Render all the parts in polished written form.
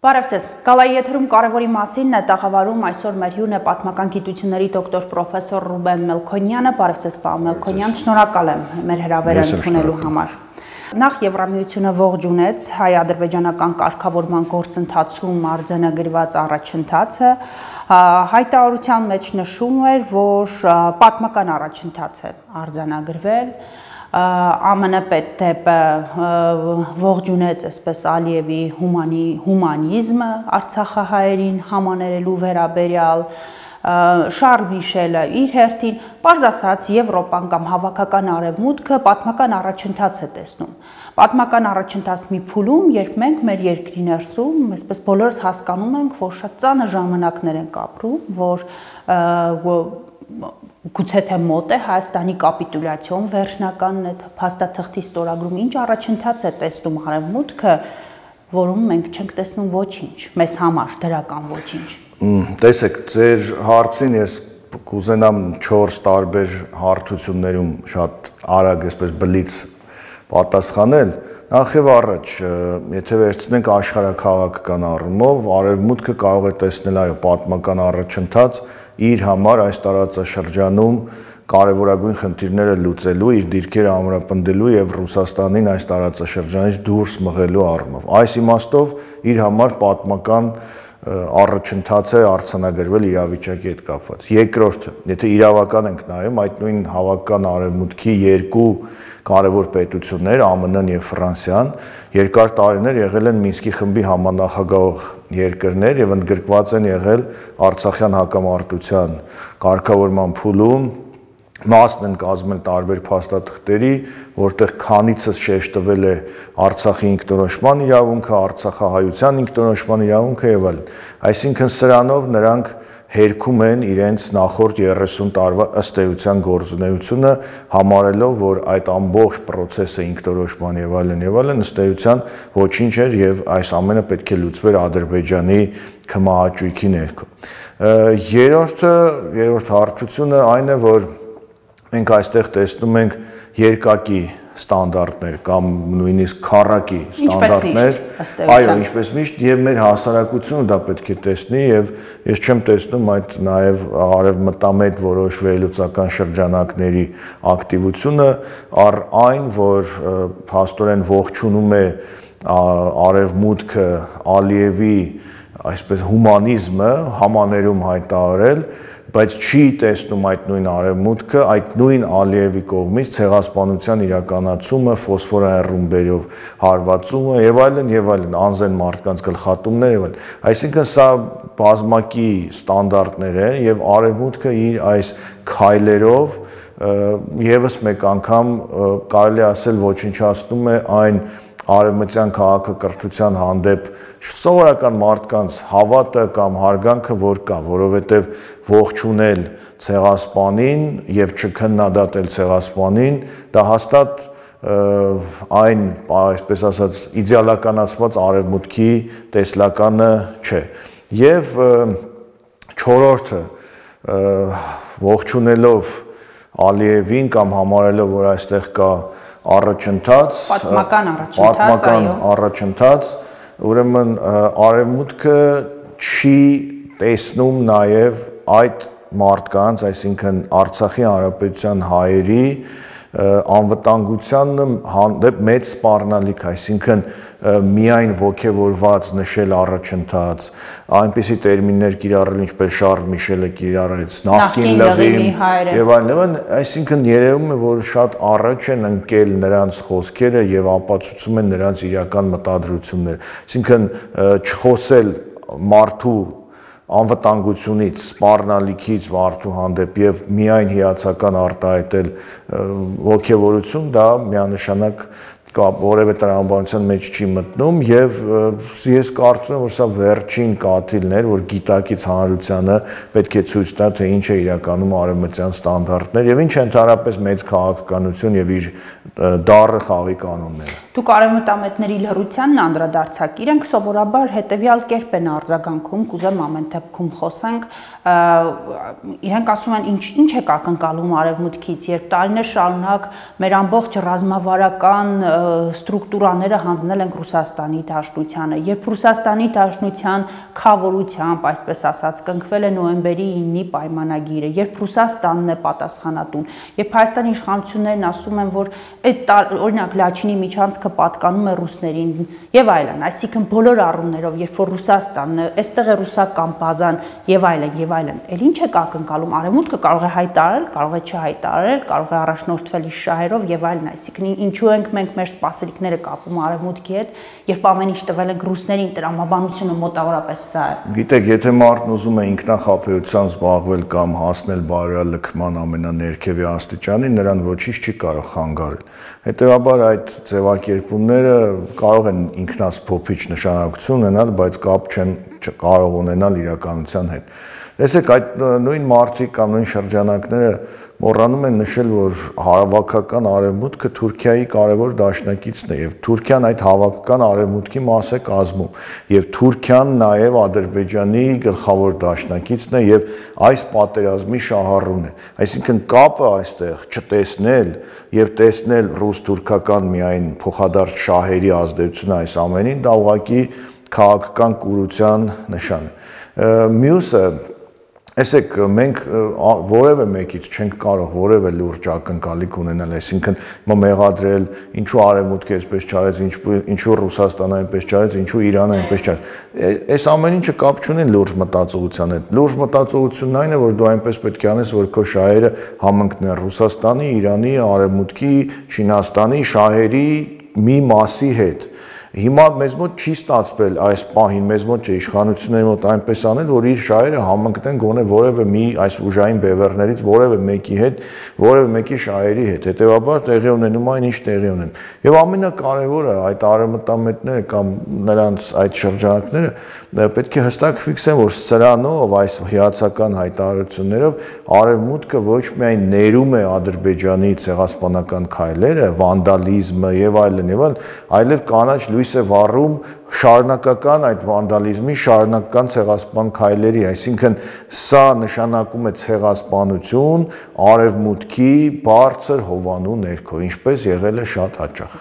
Բարև ձեզ, Գալայի եթերում կարևորի մասին է տաղավարում այսօր մեր հյուրն է պատմական գիտությունների դոկտոր պրոֆեսոր Ռուբեն Մելքոնյանը, բարև ձեզ պարոն Մելքոնյան, շնորհակալ եմ մեր հրավերը ընդունելու համար։ Նախ Եվրամիությունը ողջ ունեց հայ-ադրբեջանական կարգավորման գործընթացում արձանագրված առաջընթացը, հայտարարության մեջ նշում էր, որ պատմական առաջընթաց է արձանագրվել, ԱՄՆ պետդեպը ողջունեց այսպես Ալիևի հումանիզմը Արցախահայերին համաներելու վերաբերյալ, Շարլ Միշելը իր հերթին, պարզ ասած Եվրոպան կամ հավաքական արևմուտքը պատմական առաջընթաց է տեսնում։ Պատմական առաջընթաց մի փուլում, երբ մենք մեր երկրի ներսում, այսպես բոլորս հասկանում ենք, որ շատ ծանր ժամանակներ ենք ապրում, որ գուցե թե մոտ է Հայաստանի կապիտուլյացիոն վերջնականն է փաստաթղթի ստորագրում, ինչ առաջընթաց է տեսնում արևմուտքը, որում մենք չենք տեսնում ոչինչ, մեզ համար դրական ոչինչ։ Տեսեք, ձեր հարցին ես կուզենամ 4 տարբեր հարթություններում շատ արագ այսպես բլից պատասխանել։ Նախ եւ առաջ, եթե վերցնենք աշխարհաքաղաքական առումով, արևմուտքը կարող է տեսնել այո պատմական առաջընթաց իր համար այս տարածաշրջանում կարևորագույն խնդիրները լուծելու, իր դիրքերը ամրապնդելու եւ Ռուսաստանին այս տարածաշրջանից դուրս մղելու առումով։ Այս իմաստով իր համար պատմական առաջընթաց է արձանագրվել իրավիճակի հետ կապված։ Երկրորդը, եթե իրավական ենք նայում, այդ նույն հավաքական արևմուտքի երկու կարևոր պետություններ, ԱՄՆ-ն եւ Ֆրանսիան, երկար տարիներ եղել են Մինսկի խմբի համանախագահող երկրներ եւ ընդգրկված են եղել Արցախյան հակամարտության կարգավորման փուլում, մասն են կազմել տարբեր փաստաթղթերի, որտեղ քանիցս շեշտվել է Արցախի ինքնորոշման իրավունքը, Արցախահայության ինքնորոշման իրավունքը եւ այլն։ Այսինքն սրանով նրանք հերքում են իրենց նախորդ 30 տարվա ըստ էության գործունեությունը, համարելով, որ այդ ամբողջ process-ը ինքնորոշման եւ այլն ըստ էության ոչինչ էր եւ այս ամենը պետք է լուծվեր Ադրբեջանի քմահաճույքի ներքո։ Երրորդ հարթությունը այն է, որ մենք այստեղ տեսնում ենք երկակի ստանդարտներ կամ նույնիսկ քառակի ստանդարտներ, այո, ինչպես միշտ եւ մեր հասարակությունը դա պետք է տեսնի եւ ես չեմ տեսնում այդ նաեւ արևմտամետ որոշ վերլուծական շրջանակների ակտիվությունը առ այն, որ փաստորեն ողջունում է արևմուտքը Ալիևի այսպես հումանիզմը համաներում հայտարարել, բայց չի տեսնում այդ նույն արևմուտքը, այդ նույն Ալիևի կողմից ցեղասպանության իրականացումը, ֆոսֆորային ռումբերով հարվածումը եւ այլն, անզեն մարդկանց գլխատումներ եւ այլն։ Այսինքն սա բազմակի ստանդարտներ են եւ արևմուտքը իր այս քայլերով եւս մեկ անգամ կարելի ասել ոչնչացնում է այն արևմտյան քաղաքակրթության հանդեպ սովորական մարդկանց հավատը կամ հարգանքը, որ կա, որովհետև ողջունել ցեղասպանին եւ չքննադատել ցեղասպանին, դա հաստատ այն, այսպես ասած, իդեալականացված արևմուտքի տեսլականը չէ։ Եվ չորրորդը ողջունելով Ալիևին կամ համարելով, որ այստեղ կա առաջընթաց, պատմական առաջընթաց, ուրեմն արևմուտքը չի տեսնում նաև այդ մարդկանց, այսինքն Արցախի հանրապետության հայերի անվտանգության հանդեպ մեծ սպառնալիք, այսինքն միայն ոգևորված նշել առաջընթաց, այնպիսի տերմիններ կիրառել, ինչպես Շարլ Միշելը կիրառեց, նախկին լղիմ եւ այլն, այսինքն երևում է, որ շատ առաջ են ընկել նրանց խոսքերը եւ ապացուցում են նրանց իրական մտադրությունները, այսինքն չխոսել մարդու անվտանգությունից, սպառնալիքից մարդու հանդեպ եւ միայն հիացական արտահայտել ոգևորություն, դա միանշանակ որևէ տրամաբանության մեջ չի մտնում եւ ես կարծում եմ, որ սա վերջին կաթիլն էր, որ գիտակից հանրությանը պետք է ցույց տա, թե ինչ է իրականում արևմտյան ստանդարտներ եւ ինչ է ընդհանրապես մեծ քաղաքականություն եւ իր դառը խաղի կանոնները։ Դուք արևմտամետների լռությանն անդրադարձաք, իրենք սովորաբար հետեւյալ կերպ են արձագանքում, կուզեմ ամեն դեպքում խոսենք, իրենք ասում են ինչ եք ակնկալում արևմուտքից, երբ տարիներ շարունակ մեր ամբողջ ռազմավարական ստրուկտուրաները հանձնել ենք Ռուսաստանի Դաշնությանը, երբ Ռուսաստանի Դաշնության քավորությամբ, այսպես ասած, կնքվել է նոյեմբերի 9-ի պայմանագիրը, երբ Ռուսաստանն է պատասխանատուն, երբ Հայաստանի իշխանություններն ասում են, որ այդ օրինակ Լաչինի միջանցքը պատկանում է ռուսներին եւ այլն, այսինքն բոլոր առումներով, երբ որ Ռուսաստանն է, այստեղ է ռուսական բազան եւ այլն, էլ ինչ է կակնկալում, արևմուտքը կարող է հայտարարել, կարող է չհայտարարել, կարող է առաջնորդվել իր շահերով եւ այլն, այսինքն ինչու ենք մենք մեր սպասելիքները կապում արևմուտքի հետ, երբ ամեն ինչ տվել ենք ռուսներին, տրամաբանությունը մոտավորապես սա է։ Գիտեք, եթե մարդն ուզում է ինքնախապեյությամբ զբաղվել կամ հասնել բարելքման ամենաներքևի աստիճանի, նրան ոչինչ չի կարող խանգարել։ Հետևաբար այդ ձևակերպումները կարող են ինքնասփոփիչ նշանակություն ունենալ, բայց կապ չեն կարող ունենալ իրականության հետ։ Տեսեք, այդ նույն մարդիկ կամ նույն շրջանակները մոռանում են նշել, որ հավաքական արևմուտքը Թուրքիայի կարևոր դաշնակիցն է եւ Թուրքիան այդ հավաքական արևմուտքի մաս է կազմում եւ Թուրքիան նաեւ Ադրբեջանի գլխավոր դաշնակիցն է եւ այս պատերազմի շահառուն է։ Այսինքն կապը այստեղ չտեսնել եւ տեսնել ռուս-թուրքական միայն փոխադարձ շահերի ազդեցությունը այս ամենին, դա ուղղակի քաղաքական կուրության նշան է։ Մյուսը Այսեք մենք որևէ մեկից չենք կարող որևէ լուրջ ակնկալիք ունենալ, այսինքն մեղադրել ինչու արևմուտքը այսպես չարեց, ինչու Ռուսաստանը այնպես չարեց, ինչու Իրանը այնպես չարեց։ Այս ամեն ինչը կապ չունի լուրջ մտածողության հետ։ Լուրջ մտածողությունն այն է, որ դու այնպես պետք է անես, որ քո շահերը համընկնեն Ռուսաստանի, Իրանի, արևմուտքի, Չինաստանի շահերի մի մասի հետ։ Հիմա մեզ մոտ չի ստացվել այս պահին, մեզ մոտ չէ իշխանությունների մոտ այնպես անել, որ իր շահերը համընկնեն գոնե որևէ մի այս ուժային բևեռներից որևէ մեկի հետ, որևէ մեկի շահերի հետ։ Հետևաբար տեղի ունենում այն ինչ տեղի ունեն։ Եվ ամենակարևորը այդ արևմտամետները կամ նրանց այդ շրջանակները պետք է հստակ ֆիքսեն, որ սրանով այս հիացական հայտարարություններով արևմուտքը ոչ միայն ներում է Ադրբեջանի ցեղասպանական քայլերը, վանդալիզմը եւ այլն, այլև կանաչ լույս է վառում շարունակական այդ վանդալիզմի, շարունակական ցեղասպան քայլերի, այսինքն սա նշանակում է ցեղասպանություն արևմուտքի բարձր հովանու ներքո, ինչպես եղել է շատ հաճախ։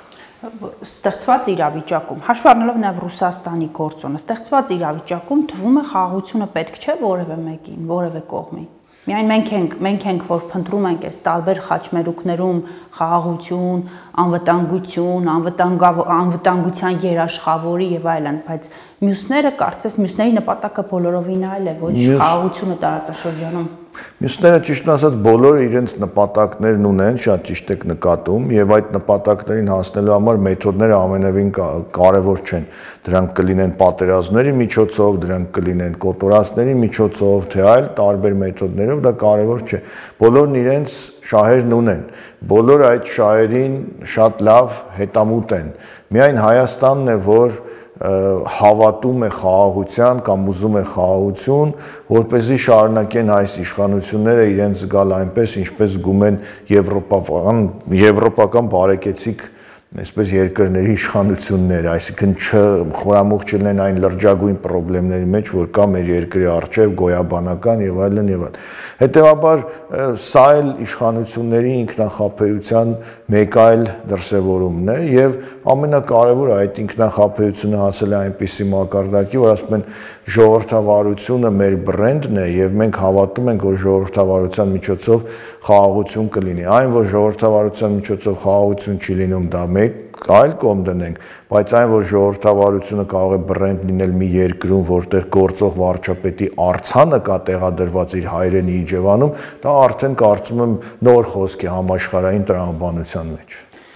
Ստեղծված իրավիճակում, հաշվի առնելով նաև Ռուսաստանի գործոնը, ստեղծված իրավիճակում թվում է խաղաղությունը պետք չէ որևէ մեկին, որևէ կողմի։ Միայն մենք ենք, որ փնտրում ենք այս տարբեր խաչմերուկներում խաղաղություն, անվտանգություն, անվտանգության երաշխավորի եւ այլն, բայց մյուսները կարծես մյուսների նպատակը բոլորովին այլ է, ոչ խաղաղությունը տարածաշրջանում։ Մյուսները ճիշտ ասած բոլորը իրենց նպատակներն ունեն, շատ ճիշտ եք նկատում, եւ այդ նպատակներին հասնելու համար մեթոդները ամենևին կարևոր չեն։ Դրանք կլինեն պատերազմների միջոցով, դրանք կլինեն կոտորածների միջոցով, թե այլ տարբեր մեթոդներով, դա կարևոր չէ։ Բոլորն իրենց շահերն ունեն, բոլոր այդ շահերին շատ լավ հետամուտ են։ Միայն Հայաստանն է, որ հավատում է խաղաղության կամ ուզում է խաղաղություն, որպեսզի շարունակեն այս իշխանությունները իրենց զգալ այնպես, ինչպես զգում են եվրոպական բարեկեցիկ այսպես երկրների իշխանությունները, այսինքն չխորամուխ չլինեն այն լրջագույն խնդիրների մեջ, որ կա մեր երկրի առջև գոյաբանական եւ այլն եւ այլն։ Հետևաբար սա էլ իշխանությունների ինքնախապեյության մեկ այլ դրսևորումն է եւ ամենակարևորը այդ ինքնախապեյությունը հասել է այնպիսի մակարդակի, որ ասում են ժողովրդավարությունը մեր բրենդն է եւ մենք հավատում ենք, որ ժողովրդավարության միջոցով խաղաղություն կլինի։ Այն, որ ժողովրդավարության միջոցով խաղաղություն չի լինում, դա մեկ այլ կողմ դնենք, բայց այն, որ ժողովրդավարությունը կարող է բրենդ լինել մի երկրում, որտեղ գործող վարչապետի արձանը կա տեղադրված իր հայրենի իջևանում, դա արդեն կարծում եմ նոր խոսք է համաշխարհային տրամաբանության մեջ։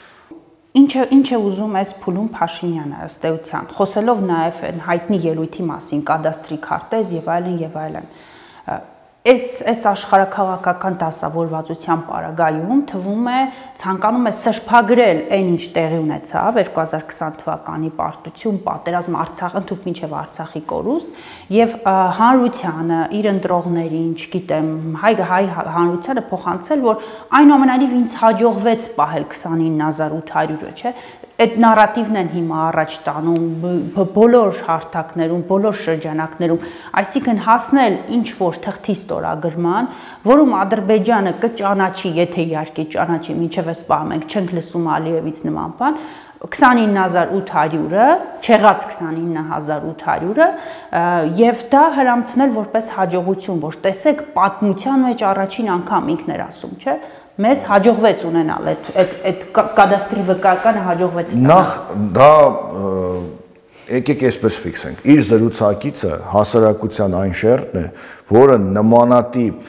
Ինչ է ուզում այս փուլում Փաշինյանը ըստ էության, խոսելով նաև հայտնի ելույթի մասին, կադաստրի քարտեզ եւ այլն եւ այլն։ Այս աշխարհաքաղաքական դասավորվածության պարագայում թվում է ցանկանում է սրբագրել այն ինչ տեղի ունեցավ 2020 թվականի պարտություն, պատերազմ, Արցախ, ընդհանուր մինչև Արցախի կորուստ եւ հանրությանը, իր ընտրողներին, չգիտեմ, հայ հանրությանը փոխանցել, որ այնուամենայնիվ ինձ հաջողվեց պահել 29800-ը, չէ՞։ Այդ նարատիվն են հիմա առաջ տանում բոլոր հարթակներում, բոլոր շրջանակներում, այսինքն հասնել ինչ-որ թղթի ստորագրման, որում Ադրբեջանը կճանաչի, եթե իհարկե ճանաչի, մինչև այս պահը մենք չենք լսում Ալիևից նման բան, 29800-ը, չեղած 29800-ը եւ դա հրամցնել որպես հաջողություն, որ տեսեք պատմության մեջ առաջին անգամ ինքն էր ասում, չէ՞, մեզ հաջողվեց ունենալ այդ կադաստրի վկայականը հաջողվեց ստանալ։ Նախ դա եկեք այսպես ֆիքսենք։ Իր զրուցակիցը հասարակության այն շերտն է, որը նմանատիպ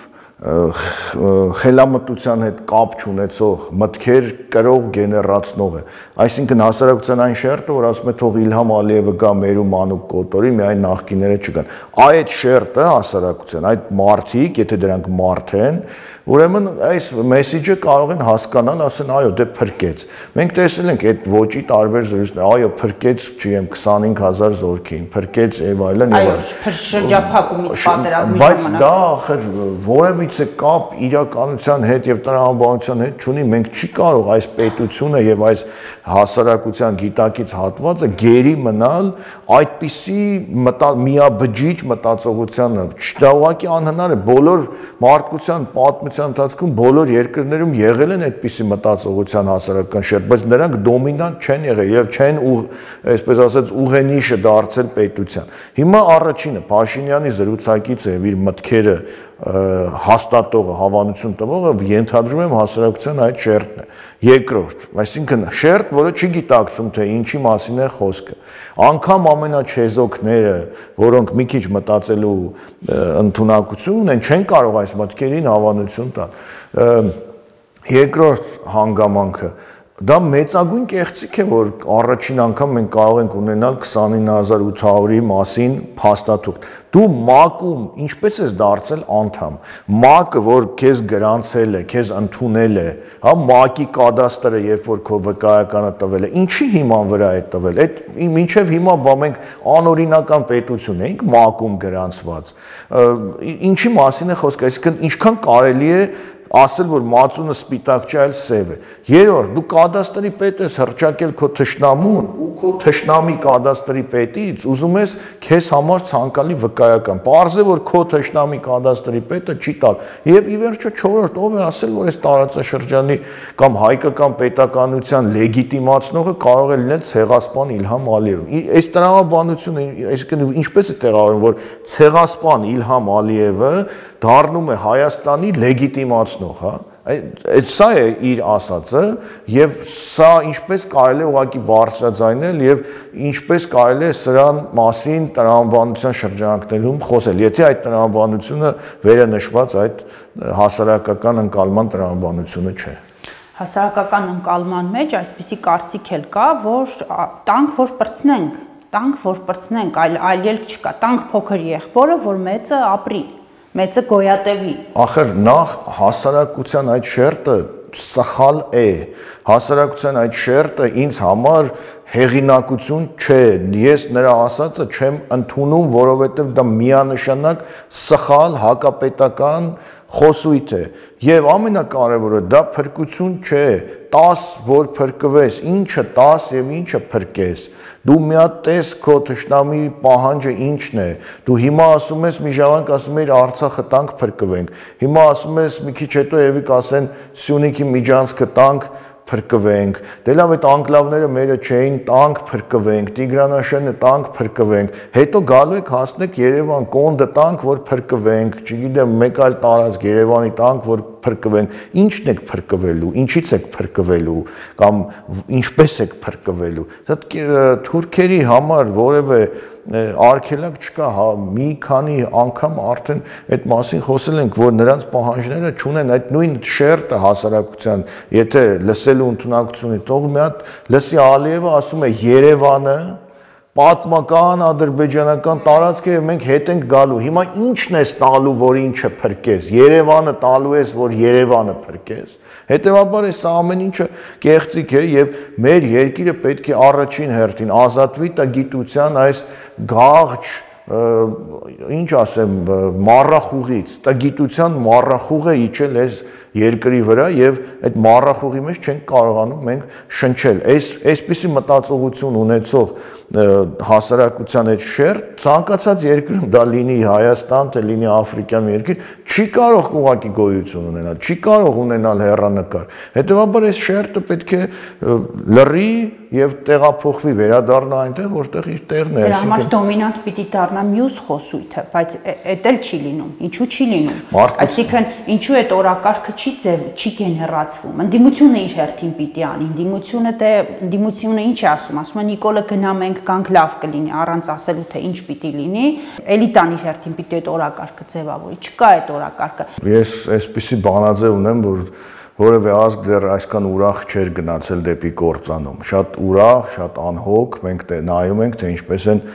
խելամտության հետ կապ չունեցող մտքեր կրող գեներացնող է։ Այսինքն հասարակության այն շերտը, որ ասում է թող Իլհամ Ալիևը գա մեր ու մանուկ կոտորի, միայն նախկիները չգան։ Այդ շերտը հասարակության, այդ մարդիկ, եթե դրանք մարդ են, ուրեմն այս մեսեջը կարող են հասկանալ, ասեն, այո, դե փրկեց։ Մենք տեսել ենք այդ ոճի տարբեր զրույցներ, այո, փրկեց, չգիտեմ, 25000 զորքին, փրկեց եւ այլն եւ այլն։ Այո, շրջափակումից պատերազմի ժամանակ։ Բայց դա ախր որևիցե կապ իրականության հետ եւ տրամաբանության հետ չունի, մենք չի կարող այս պետությունը եւ այս հասարակության գիտակից հատվածը գերի մնալ այդպիսի միաբջիջ մտածողությանը։ Դա ուղղակի անհնար է, բոլոր մարդկության պատմության ընթացքում բոլոր երկրներում եղել են այդպիսի մտածողության հասարակական շերտ, բայց նրանք դոմինանտ չեն եղել եւ չեն այսպես ասած ուղենիշը դարձել պետության։ Հիմա առաջինը Փաշինյանի զրուցակիցը եւ իր մտքերը հաստատողը, հավանություն տվողը ենթադրում եմ հասարակության այդ շերտն է։ Երկրորդ, այսինքն շերտ, որը չի գիտակցում, թե ինչի մասին է խոսքը։ Անկամ ամենաչեզոքները, որոնք մի քիչ մտածելու ընդունակություն ունեն, չեն կարող այս մտքերին հավանություն տալ։ Երկրորդ հանգամանքը դա մեծագույն կեղծիք է, որ առաջին անգամ մենք կարող ենք ունենալ 29800-ի մասին փաստաթուղթ։ Դու ՄԱԿ-ում ինչպես ես դարձել անդամ։ ՄԱԿ-ը, որ քեզ գրանցել է, քեզ ընդունել է, հա, ՄԱԿ-ի կադաստրը, երբ որ քո վկայականը տվել է, ինչի հիման վրա է տվել։ Այդ մինչև հիմա մենք անօրինական պետություն էինք ՄԱԿ-ում գրանցված։ Ինչի մասին է խոսքը, այսինքն ինչքան կարելի է ասել, որ մածունը սպիտակ չէ, այլ սև է։ Երրորդ, դու կադաստրի պետ ես հռչակել քո թշնամուն ու քո թշնամի կադաստրի պետից ուզում ես քեզ համար ցանկալի վկայական։ Պարզ է, որ քո թշնամի կադաստրի պետը չի տալ։ Եվ ի վերջո չորրորդ, ով է ասել, որ այս տարածաշրջանի կամ հայկական պետականության լեգիտիմացնողը կարող է լինել ցեղասպան Իլհամ Ալիևը։ Այս տրամաբանությունը, այսինքն ինչպես է տեղավորվում, որ ցեղասպան Իլհամ Ալիևը դառնում է Հայաստանի լեգիտիմացնող, հա։ Այդ սա է իր ասածը եւ սա ինչպես կարելի է ուղղակի բարձրաձայնել եւ ինչպես կարելի է սրան մասին տրամաբանության շրջանակներում խոսել, եթե այդ տրամաբանությունը վերը նշված այդ հասարակական ընկալման տրամաբանությունը չէ։ Հասարակական ընկալման մեջ այսպիսի կարծիք էլ կա, որ տանք որ պրծնենք, այլ ելք չկա, տանք փոքր եղբորը, որ մեծը ապրի, մեծը գոյատևի։ Ախր նախ հասարակության այդ շերտը սխալ է, հասարակության այդ շերտը ինձ համար հեղինակություն չէ, ես նրա ասածը չեմ ընդունում, որովհետև դա միանշանակ սխալ հակապետական խոսույթ է եւ ամենակարևորը դա փրկություն չէ 10 որ փրկվես ինչը 10 եւ ինչը փրկես դու մի հատ տես քո թշնամի պահանջը ինչն է դու հիմա ասում ես մի ժամանակ ասում ես Արցախը տանք փրկվենք հիմա ասում ես մի քիչ հետո եւի կասեն Սյունիքի Միջանցքը տանք փրկվենք դե լավ այդ անկլավները մերը չէին տանք փրկվենք Տիգրանաշենը տանք փրկվենք հետո գալու եք հասնեք Երևան Կոնդը տանք որ փրկվենք չգիտեմ մեկ այլ տարածք Երևանի տանք որ փրկվենք ինչն եք փրկվելու ինչից եք փրկվելու կամ ինչպես եք փրկվելու դա թուրքերի համար որևէ արգելակ չկա հա մի քանի անգամ արդեն այդ մասին խոսել ենք որ նրանց պահանջները չունեն այդ նույն շերտը հասարակության եթե լսելու ընդունակությունը թող մի հատ լսի Ալիևը ասում է Երևանը պատմական ադրբեջանական տարածք է եւ մենք հետ ենք գալու հիմա ինչն ես տալու որ ինչը փրկես Երևանը տալու ես որ Երևանը փրկես հետեւաբար այս ամեն ինչը կեղծիք է եւ մեր երկիրը պետք է առաջին հերթին ազատվի տա գիտության այս գաղջ ինչ ասեմ, մառախուղից, տգիտության մառախուղը իջել էս երկրի վրա եւ այդ մառախուղի մեջ չենք կարողանում մենք շնչել։ Այսպիսի մտածողություն ունեցող հասարակության այդ շերտ ցանկացած երկրում դա լինի Հայաստան, թե լինի աֆրիկյան երկիր, չի կարող ուղղակի գոյություն ունենալ, չի կարող ունենալ հեռանկար։ Հետևաբար այս շերտը պետք է լռի եւ տեղափոխվի, վերադառնա այնտեղ, որտեղ իր տեղն է։ Դրա համար դոմինանտ պիտի դառնա մյուս խոսույթը, բայց էդ էլ չի լինում։ Ինչու չի լինում։ Այսինքն ինչու այդ օրակարգը չի գեներացվում։ Ընդդիմությունը իր հերթին պիտի անի։ Ընդդիմությունը ինչ է ասում։ Ասում է Նիկոլը գնա մենք կանք լավ կլինի, առանց ասելու թե ինչ պիտի լինի։ Էլիտան իր հերթին պիտի այդ օրակարգը ձևավորի։ Չկա այդ օրակարգը։ Ես այսպիսի բանաձև ունեմ, որ որևէ ազգ դեռ այսքան ուրախ չէր գնացել դեպի կործանում։ Շատ ուրախ, շատ անհոգ, մենք նայում ենք, թե ինչպես են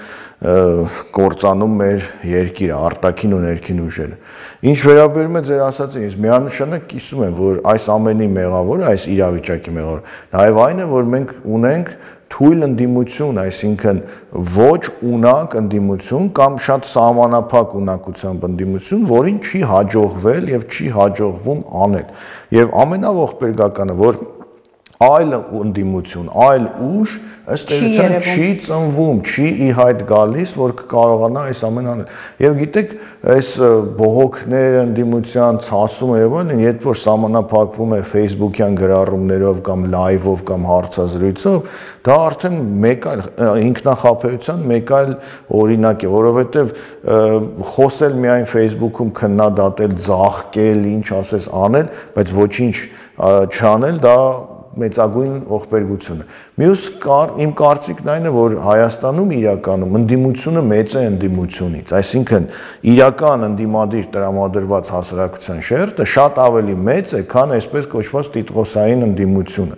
կործանում մեր երկիրը, արտաքին ու ներքին ուժերը։ Ինչ վերաբերում է ձեր ասածին, ես միանշանակ կիսում եմ, որ այս ամենի մեղավորը, այս իրավիճակի մեղավորը, նաև այն է, որ մենք ունենք թույլ ընդդիմություն, այսինքն ոչ ունակ ընդդիմություն կամ շատ սահմանափակ ունակությամբ ընդդիմություն, որին չի հաջողվել եւ չի հաջողվում անել։ Եվ ամենաողբերգականը, որ այլ ընդդիմություն, այլ ուժ ըստ էության չի ծնվում, չի ի հայտ գալիս, որ կկարողանա այս ամենը անել։ Եվ գիտեք, այս բողոքները, ընդդիմության ցասումը եւ այլն, երբ որ սահմանափակվում է Facebook-յան գրառումներով կամ լայվով կամ հարցազրույցով, դա արդեն մեկ այլ ինքնախապեյության մեկ այլ օրինակ է, որովհետեւ խոսել միայն Facebook-ում քննադատել, ձաղկել, ինչ ասես անել, բայց ոչինչ չանել, դա մեծագույն ողբերգություն է։ Մյուս իմ կարծիքն այն է, որ Հայաստանում իրականում ընդդիմությունը մեծ է ընդդիմությունից, այսինքն իրական ընդդիմադիր տրամադրված հասարակության շերտը շատ ավելի մեծ է, քան այսպես կոչված տիտղոսային ընդդիմությունը,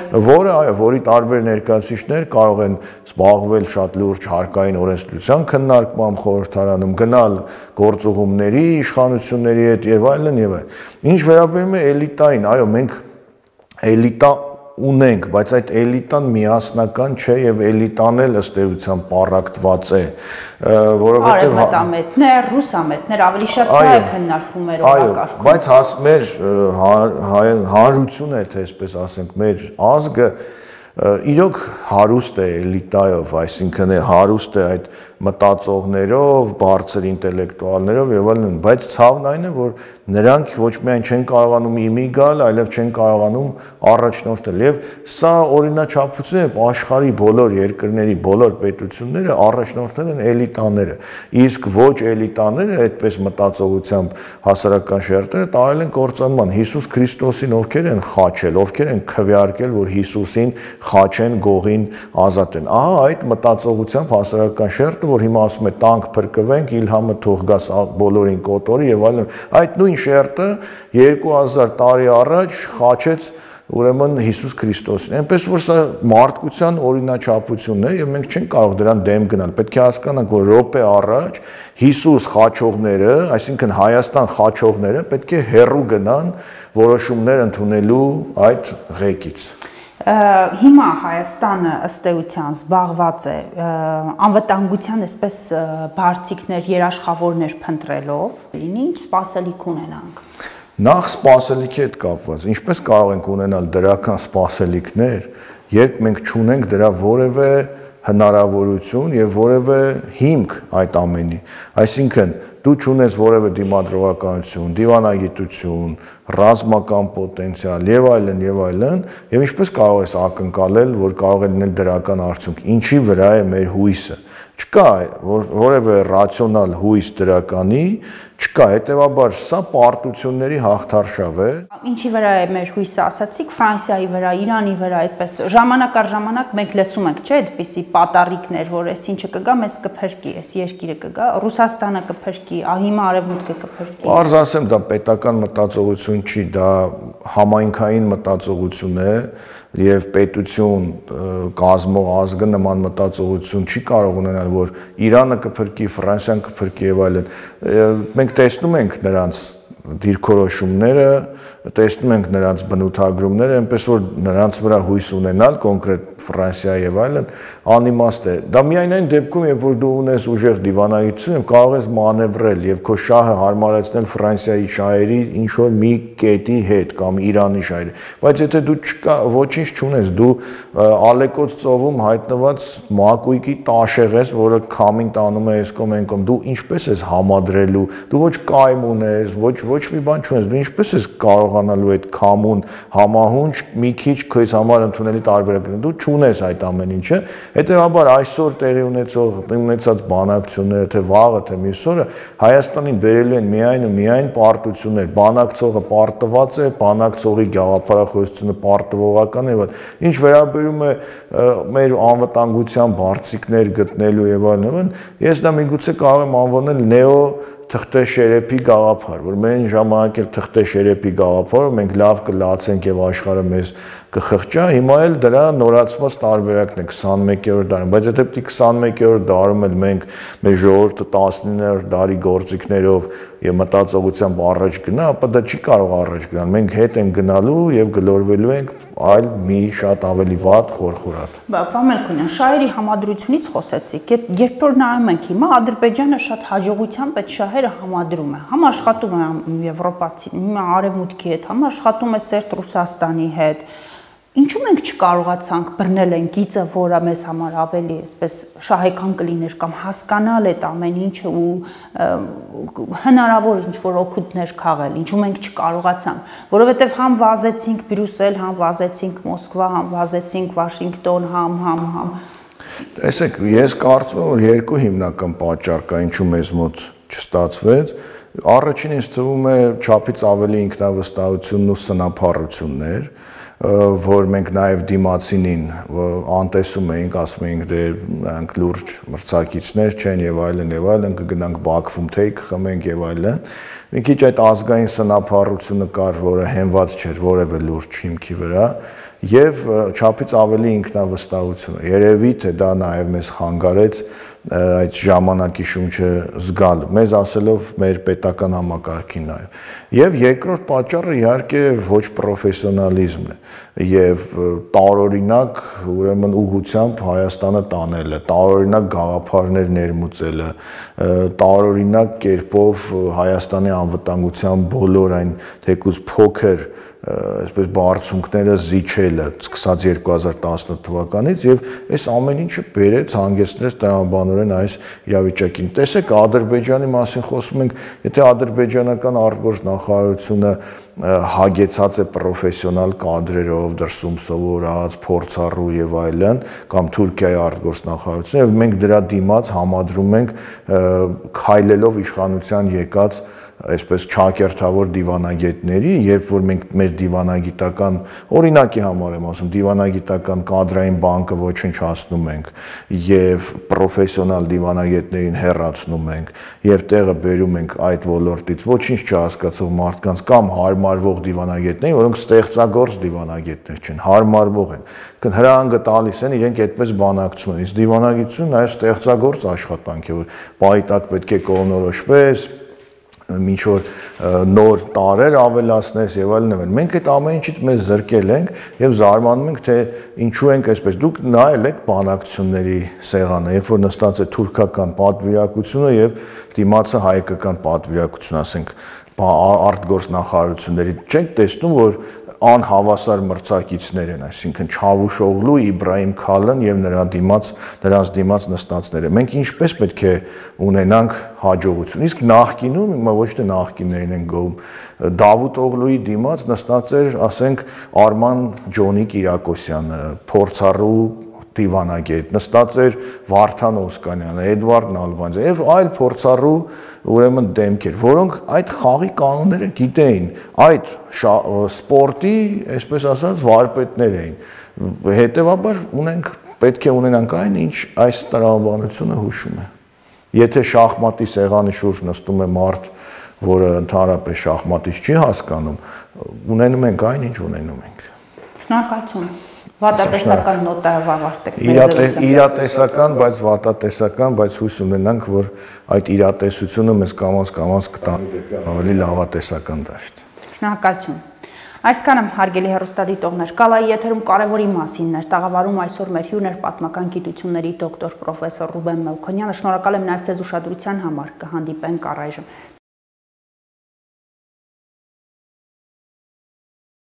որի տարբեր ներկայացուցիչներ կարող են զբաղվել շատ լուրջ հարկային օրենսդրության քննարկմամբ խորհրդարանում, գնալ գործուղումների, իշխանությունների հետ եւ այլն եւ այլն։ Ինչ վերաբերում է էլիտային, այո, մենք էլիտա ունենք, բայց այդ էլիտան միասնական չէ եւ էլիտան էլ ըստ էության պառակտված է, որովհետեւ արևմտամետներ, ռուսամետներ ավելի շատ դա է քննարկվում մեր օրակարգում։ Բայց մեր հանրությունը, թե այսպես ասենք, մեր ազգը իրոք հարուստ է էլիտայով, այսինքն հարուստ է այդ մտածողներով, բարձր ինտելեկտուալներով եւ այլն, բայց ցավն այն է, որ նրանք ոչ միայն չեն կարողանում իմի գալ, այլև չեն կարողանում առաջնորդել եւ սա օրինաչափություն է աշխարհի բոլոր երկրների, բոլոր պետությունները առաջնորդել են էլիտաները, իսկ ոչ էլիտաները այդպես մտածողությամբ հասարակական շերտերը տարել են կործանման։ Հիսուս Քրիստոսին ովքեր են խաչել, ովքեր են քվեարկել, որ Հիսուսին խաչեն, գողին ազատեն։ Ահա այդ մտածողությամբ հասարակական շերտը, որ հիմա ասում է տանկ փրկվենք, Իլհամը թող գա բոլորին կոտորի եւ այլն, այդ նույն շերտը 2000 տարի առաջ խաչեց ուրեմն Հիսուս Քրիստոսին։ Այնպես որ սա մարդկության օրինաչափությունն է եւ մենք չենք կարող դրան դեմ գնալ։ Պետք է հասկանանք, որ րոպե առաջ Հիսուս խաչողները, այսինքն Հայաստան խաչողները պետք է հեռու գնան որոշումներ ընդունելու այդ ղեկից։ Հիմա Հայաստանը ըստ էության զբաղված է անվտանգության այսպես բարձիկներ, երաշխավորներ փնտրելով, ինչ սպասելիք ունենանք։ Նախ սպասելիքի հետ կապված, ինչպես կարող ենք ունենալ դրական սպասելիքներ, երբ մենք չունենք դրա որևէ հնարավորություն եւ որևէ հիմք այդ ամենի։ Այսինքն դու չունես որևէ դիմադրողականություն, դիվանագիտություն, ռազմական պոտենցիալ եւ այլն, եւ ինչպես կարող ես ակնկալել, որ կարող է լինել դրական արդյունք։ Ինչի վրա է մեր հույսը։ Չկա որևէ ռացիոնալ հույս դրականի, չկա, հետեւաբար սա պարտությունների հաղթարշավ է։ Ինչի վրա է մեր հույսը, ասացիք, Ֆրանսիայի վրա, Իրանի վրա, այդպես ժամանակ առ ժամանակ մենք լսում ենք, չէ՞, այդպիսի պատառիկներ, որ այս ինչը կգա, մեզ կփրկի, այս երկիրը կգա, Ռուսաստանը կփրկի, հիմա Արևմուտքը կփրկի։ Պարզ ասեմ, դա պետական մտածողություն չի, դա համայնքային մտածողություն է եւ պետություն կազմող ազգը նման մտածողություն չի կարող ունենալ, որ Իրանը կփրկի, Ֆրանսիան կփրկի եւ այլն։ Մենք տեսնում ենք նրանց դիրքորոշումները, տեսնում ենք նրանց բնութագրումները, այնպես որ նրանց վրա հույս ունենալ կոնկրետ Ֆրանսիա եւ այլն անիմաստ է։ Դա միայն այն դեպքում, երբ որ դու ունես ուժեղ դիվանագիտություն, կարող ես մանևրել եւ քո շահը հարմարեցնել Ֆրանսիայի շահերի ինչ որ մի կետի հետ կամ Իրանի շահերի։ Բայց եթե դու ոչինչ չունես, դու Ալեկոծ ծովում հայտնված մակույկի տաշեղ ես, որը քամին տանում է այս կողմ այն կողմ, դու ինչպես ես համադրելու, դու ոչ կայմ ունես, ոչ մի բան չունես, դու ինչպես ես կարողանալու այդ քամուն համահունչ մի քիչ քեզ համար ընդունելի տարբերակ դու չունես այդ ամեն ինչը, հետեւաբար այսօր տեղի ունեցած բանակցությունները, թե վաղը, թե մյուս օրը Հայաստանին բերելու են միայն ու միայն պարտություններ, բանակցողը պարտված է, բանակցողի գաղափարախոսությունը պարտվողական է, ինչ վերաբերում է մեր անվտանգության բարձիկներ գտնելու եւ այլն, ես դա միգուցե կարող եմ անվանել նեո թղթե շերեփի գաղափար, որ մեն ժամանակ էլ թղթե շերեփի գաղափարը մենք լավ կլացենք եւ աշխարհը մեզ կխղճա, հիմա էլ դրա նորացված տարբերակն է 21-րդ դարում, բայց եթե պիտի 21-րդ դարում էլ մենք մեր ժողովուրդը 19-րդ դարի գործիքներով եւ մտածողությամբ առաջ գնա, ապա դա չի կարող առաջ գնալ, մենք հետ ենք գնալու եւ գլորվելու ենք այլ մի շատ ավելի վատ խորխորատ։ Պարոն Մելքոնյան, շահերի համադրությունից խոսեցիք, երբ որ նայում ենք հիմա Ադրբեջանը շատ հաջողությամբ այդ շահերը համադրում է, համ աշխատում է Եվրոպացի, Արևմուտքի հետ, համ աշխատում է Սերտ Ռուսաստանի հետ։ Ինչու մենք չկարողացանք բռնել այն գիծը, որը մեզ համար ավելի այսպես շահեկան կլիներ կամ հասկանալ այդ ամեն ինչը ու հնարավոր ինչ-որ օգուտներ քաղել, ինչու մենք չկարողացանք, որովհետև համ վազեցինք Բրյուսել, համ վազեցինք Մոսկվա, համ վազեցինք Վաշինգտոն, համ։ Տեսեք, ես կարծում եմ, որ երկու հիմնական պատճառ կա, ինչու մեզ մոտ չստացվեց։ Առաջին ինձ թվում է չափից ավելի ինքնավստահությունն ու սնափառություններ, որ մենք նաև դիմացինին անտեսում էինք, ասում էինք դե նրանք լուրջ մրցակիցներ չեն եւ այլն, կգնանք Բաքվում թեյ կխմենք եւ այլն։ Մի քիչ այդ ազգային սնափառությունը կար, որը հենված չէր որևէ լուրջ հիմքի վրա, եւ չափից ավելի ինքնավստահությունը։ Երևի թե դա նաև մեզ խանգարեց այդ ժամանակի շունչը զգալ, մեզ ասելով մեր պետական համակարգին նաև։ Եվ երկրորդ պատճառը իհարկե ոչ պրոֆեսիոնալիզմն է եւ տարօրինակ ուրեմն ուղղությամբ Հայաստանը տանելը, տարօրինակ գաղափարներ ներմուծելը, տարօրինակ կերպով Հայաստանի անվտանգության բոլոր այն թեկուզ փոքր այսպես բարձունքները զիջելը սկսած 2018 թվականից եւ այս ամեն ինչը բերեց հանգեցրեց տրամաբանորեն այս իրավիճակին։ Տեսեք, Ադրբեջանի մասին խոսում ենք, եթե ադրբեջանական արտգործ նախարարությունը հագեցած է պրոֆեսիոնալ կադրերով, դրսում սովորած, փորձառու եւ այլն, կամ Թուրքիայի արտգործ նախարարությունը, եւ մենք դրա դիմաց համադրում ենք քայլելով իշխանության եկած այսպես չակերտավոր դիվանագետների, երբ որ մենք մեր դիվանագիտական օրինակի համար եմ ասում, դիվանագիտական կադրային բանկը ոչնչացնում ենք եւ պրոֆեսիոնալ դիվանագետներին հեռացնում ենք եւ տեղը բերում ենք այդ ոլորտից ոչինչ չհասկացող մարդկանց կամ հարմարվող դիվանագետներին, որոնք ստեղծագործ դիվանագետներ չեն, հարմարվող են։ Հրահանգը տալիս են, իրենք այդպես բանակցում են։ Իսկ դիվանագիտությունը այո ստեղծագործ աշխատանք է, որ պայտակ պետք է կողմնորոշվես, ինչ որ նոր տարեր ավելացնես եւ այլն։ Մենք այդ ամեն ինչից մեզ զրկել ենք եւ զարմանում ենք, թե ինչու ենք այսպես։ Դուք նայել եք բանակցությունների սեղանը, երբ որ նստած է թուրքական պատվիրակությունը եւ դիմացը հայկական պատվիրակություն, ասենք, արտգործ նախարարությունների, չեք տեսնում, որ անհավասար մրցակիցներ են, այսինքն Չավուշօղլու, Իբրահիմ Քալն եւ նրանց դիմաց նստածները։ Մենք ինչպես պետք է ունենանք հաջողություն։ Իսկ նախկինում, հիմա ոչ թե նախկիններին են գոհում, Դավութ Օղլուի դիմաց նստած էր, ասենք, Արման Ջոնի Կիրակոսյանը, փորձառու դիվանագետ, նստած էր Վարդան Օսկանյանը, Էդվարդ Նալբանդյանը եւ այլ փորձառու ուրեմն դեմքեր, որոնք այդ խաղի կանոնները գիտեին, այդ սպորտի, այսպես ասած, վարպետներ էին։ Հետևաբար պետք է ունենանք այն, ինչ այս տրամաբանությունը հուշում է։ Եթե շախմատի սեղանի շուրջ նստում է մարդ, որը ընդհանրապես շախմատից չի հասկանում, ունենում ենք այն, ինչ ունենում ենք։ Շնորհակալություն։ Վատատեսական նոտայով ավարտեք։ Իրատեսական, բայց վատատեսական, բայց հույս ունենանք, որ այդ իրատեսությունը մեզ կամաց կտանի դեպի ավելի լավատեսական դաշտ։ Շնորհակալություն։ Այսքանը հարգելի հեռուստադիտողներ, Կալայի եթերում կարևորի մասին էր տաղավարում այսօր մեր հյուրն էր պատմական գիտությունների դոկտոր պրոֆեսոր Ռուբեն Մելքոնյանը։ Շնորհակալ եմ նաև ձեզ ուշադրության համար, կհանդիպենք առայժմ։